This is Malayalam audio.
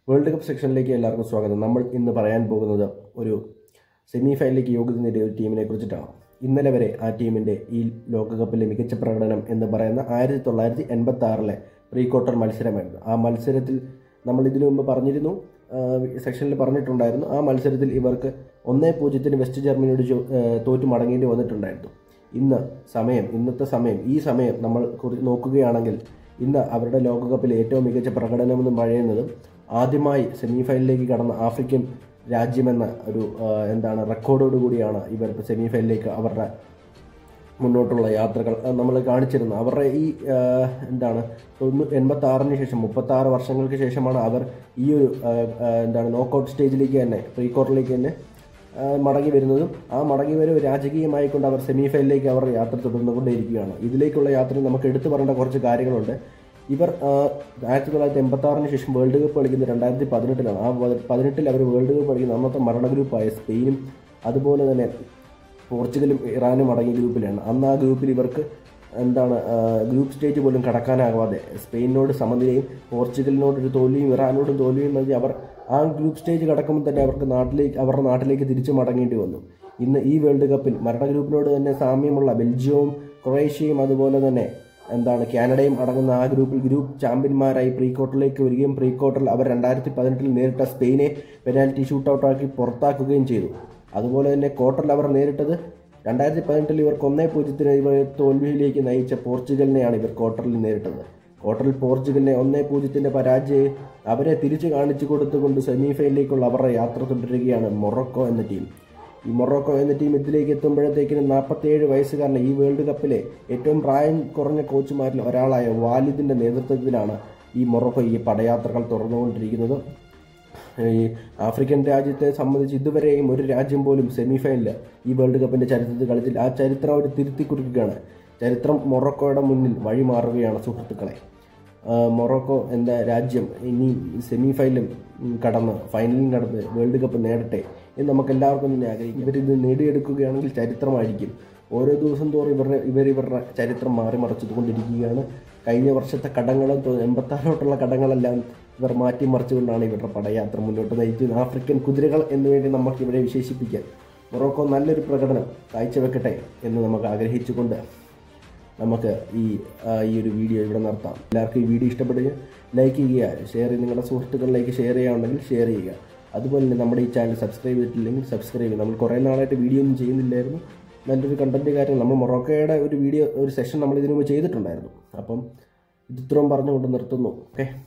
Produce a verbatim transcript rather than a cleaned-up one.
വേൾഡ് കപ്പ് സെക്ഷനിലേക്ക് എല്ലാവർക്കും സ്വാഗതം. നമ്മൾ ഇന്ന് പറയാൻ പോകുന്നത് ഒരു സെമി ഫൈനലിലേക്ക് യോഗ്യത നേടിയ ഒരു ടീമിനെ കുറിച്ചിട്ടാണ്. ഇന്നലെ വരെ ആ ടീമിൻ്റെ ഈ ലോകകപ്പിലെ മികച്ച പ്രകടനം എന്ന് പറയുന്ന ആയിരത്തി തൊള്ളായിരത്തി എൺപത്തി ആറിലെ പ്രീ ക്വാർട്ടർ മത്സരമായിരുന്നു. ആ മത്സരത്തിൽ നമ്മൾ ഇതിനു മുമ്പ് പറഞ്ഞിരുന്നു, സെക്ഷനിൽ പറഞ്ഞിട്ടുണ്ടായിരുന്നു, ആ മത്സരത്തിൽ ഇവർക്ക് ഒന്നേ പൂജ്യത്തിന് വെസ്റ്റ് ജർമ്മനിയോട് തോറ്റു മടങ്ങേണ്ടി വന്നിട്ടുണ്ടായിരുന്നു. ഇന്ന് സമയം ഇന്നത്തെ സമയം ഈ സമയം നമ്മൾ നോക്കുകയാണെങ്കിൽ ഇന്ന് അവരുടെ ലോകകപ്പിലെ ഏറ്റവും മികച്ച പ്രകടനമെന്ന് പറയുന്നതും ആദ്യമായി സെമി ഫൈനലിലേക്ക് കടന്ന ആഫ്രിക്കൻ രാജ്യമെന്ന ഒരു എന്താണ് റെക്കോർഡോടുകൂടിയാണ് ഇവർ സെമി ഫൈനലിലേക്ക് അവരുടെ മുന്നോട്ടുള്ള യാത്രകൾ നമ്മൾ കാണിച്ചിരുന്നത്. അവരുടെ ഈ എന്താണ് എൺപത്തി ആറിന് ശേഷം മുപ്പത്തി ആറ് വർഷങ്ങൾക്ക് ശേഷമാണ് അവർ ഈ ഒരു എന്താണ് നോക്കൗട്ട് സ്റ്റേജിലേക്ക് തന്നെ പ്രീ ക്വാർട്ടറിലേക്ക് തന്നെ മടങ്ങി വരുന്നതും ആ മടങ്ങി വരവ് രാജകീയമായിക്കൊണ്ട് അവർ സെമി ഫൈനലിലേക്ക് അവർ യാത്ര തുടർന്നുകൊണ്ടേയിരിക്കുകയാണ്. ഇതിലേക്കുള്ള യാത്രയിൽ നമുക്ക് എടുത്തു പറയേണ്ട കുറച്ച് കാര്യങ്ങളുണ്ട്. ഇവർ ആയിരത്തി തൊള്ളായിരത്തി എൺപത്തി ആറിന് ശേഷം വേൾഡ് കപ്പ് കളിക്കുന്നത് രണ്ടായിരത്തി പതിനെട്ടിലാണ്. ആ പതിനെട്ടിൽ അവർ വേൾഡ് കപ്പ് കളിക്കുന്ന അന്നത്തെ മരണ ഗ്രൂപ്പായ സ്പെയിനും അതുപോലെ തന്നെ പോർച്ചുഗലും ഇറാനും അടങ്ങിയ ഗ്രൂപ്പിലാണ്. അന്ന് ആ ഗ്രൂപ്പിൽ ഇവർക്ക് എന്താണ് ഗ്രൂപ്പ് സ്റ്റേജ് പോലും കടക്കാനാകാതെ സ്പെയിനോട് സമനിലയും പോർച്ചുഗലിനോടൊരു തോൽവിയും ഇറാനോടും തോൽവിയും നൽകി അവർ ആ ഗ്രൂപ്പ് സ്റ്റേജ് കടക്കുമ്പോൾ തന്നെ അവർക്ക് നാട്ടിലേക്ക് അവരുടെ നാട്ടിലേക്ക് തിരിച്ചു മടങ്ങേണ്ടി വന്നു. ഇന്ന് ഈ വേൾഡ് കപ്പിൽ മരണ ഗ്രൂപ്പിനോട് തന്നെ സാമ്യമുള്ള ബെൽജിയവും ക്രൊയേഷ്യയും അതുപോലെ തന്നെ എന്താണ് കാനഡയും അടങ്ങുന്ന ആ ഗ്രൂപ്പിൽ ഗ്രൂപ്പ് ചാമ്പ്യന്മാരായി പ്രീ ക്വാർട്ടറിലേക്ക് വരികയും പ്രീ ക്വാർട്ടറിൽ അവർ രണ്ടായിരത്തി പതിനെട്ടിൽ നേരിട്ട സ്പെയിനെ പെനാൽറ്റി ഷൂട്ടൗട്ടാക്കി പുറത്താക്കുകയും ചെയ്തു. അതുപോലെ തന്നെ ക്വാർട്ടറിൽ അവർ നേരിട്ടത് രണ്ടായിരത്തി പതിനെട്ടിൽ ഇവർക്ക് ഒന്നേ പൂജ്യത്തിന് ഇവർ തോൽവിയിലേക്ക് നയിച്ച പോർച്ചുഗലിനെയാണ് ഇവർ ക്വാർട്ടറിൽ നേരിട്ടത്. ക്വാർട്ടറിൽ പോർച്ചുഗലിനെ ഒന്നേ പൂജ്യത്തിൻ്റെ പരാജയം അവരെ തിരിച്ചു കാണിച്ചു കൊടുത്തുകൊണ്ട് സെമി ഫൈനലിലേക്കുള്ള അവരുടെ യാത്ര തുടരുകയാണ് മൊറോക്കോ എന്ന ടീം. ഈ മൊറോക്കോ എന്ന ടീം ഇതിലേക്ക് എത്തുമ്പോഴത്തേക്കിനും നാൽപ്പത്തിയേഴ് വയസ്സുകാരനെ ഈ വേൾഡ് കപ്പിലെ ഏറ്റവും പ്രായം കുറഞ്ഞ കോച്ചുമാരിൽ ഒരാളായ വാലിദിൻ്റെ നേതൃത്വത്തിലാണ് ഈ മൊറോക്കോ ഈ പടയാത്രകൾ തുറന്നുകൊണ്ടിരിക്കുന്നത്. ഈ ആഫ്രിക്കൻ രാജ്യത്തെ സംബന്ധിച്ച് ഇതുവരെയും ഒരു രാജ്യം പോലും സെമി ഫൈനലിൽ ഈ വേൾഡ് കപ്പിൻ്റെ ചരിത്രത്തിൽ കളിച്ചില്ല. ആ ചരിത്രം അവർ തിരുത്തി കുറിക്കുകയാണ്. ചരിത്രം മൊറോക്കോയുടെ മുന്നിൽ വഴിമാറുകയാണ് സുഹൃത്തുക്കളെ. മൊറോക്കോ എന്ന രാജ്യം ഇനി സെമി ഫൈനലും കടന്ന് ഫൈനലും കടന്ന് വേൾഡ് കപ്പ് നേടട്ടെ എന്ന് നമുക്ക് എല്ലാവർക്കും തന്നെ ആഗ്രഹിക്കും. ഇവരിത് നേടിയെടുക്കുകയാണെങ്കിൽ ചരിത്രമായിരിക്കും. ഓരോ ദിവസം തോറും ഇവരുടെ ഇവർ ഇവരുടെ ചരിത്രം മാറി മറിച്ചുകൊണ്ടിരിക്കുകയാണ്. കഴിഞ്ഞ വർഷത്തെ കടങ്ങളും എൺപത്താറോട്ടുള്ള കടങ്ങളെല്ലാം ഇവർ മാറ്റിമറിച്ചുകൊണ്ടാണ് ഇവരുടെ പടയാത്ര മുന്നോട്ട് നയിക്കുന്നത്. ആഫ്രിക്കൻ കുതിരകൾ എന്ന് വേണ്ടി നമുക്ക് ഇവരെ വിശേഷിപ്പിക്കാൻ മൊറോക്കോ നല്ലൊരു പ്രകടനം കാഴ്ചവെക്കട്ടെ എന്ന് നമുക്ക് ആഗ്രഹിച്ചുകൊണ്ട് നമുക്ക് ഈ ഈ ഒരു വീഡിയോ ഇവിടെ നിർത്താം. എല്ലാവർക്കും ഈ വീഡിയോ ഇഷ്ടപ്പെടുക, ലൈക്ക് ചെയ്യുക, ഷെയർ ചെയ്യുക, നിങ്ങളുടെ സുഹൃത്തുക്കളിലേക്ക് ഷെയർ ചെയ്യുകയാണെങ്കിൽ ഷെയർ ചെയ്യുക. അതുപോലെ തന്നെ നമ്മുടെ ഈ ചാനൽ സബ്സ്ക്രൈബ് ചെയ്തിട്ടില്ലെങ്കിൽ സബ്സ്ക്രൈബ് ചെയ്യുക. നമ്മൾ കുറേ നാളായിട്ട് വീഡിയോ ഒന്നും ചെയ്യുന്നില്ലായിരുന്നു. നല്ലൊരു കണ്ടൻറ്റ് കാര്യം നമ്മൾ മൊറോക്കോയുടെ ഒരു വീഡിയോ ഒരു സെഷൻ നമ്മൾ ഇതിനു മുമ്പ് ചെയ്തിട്ടുണ്ടായിരുന്നു. അപ്പം ഇത് ഇത്രയും പറഞ്ഞുകൊണ്ട് നിർത്തുന്നു. ഓക്കെ.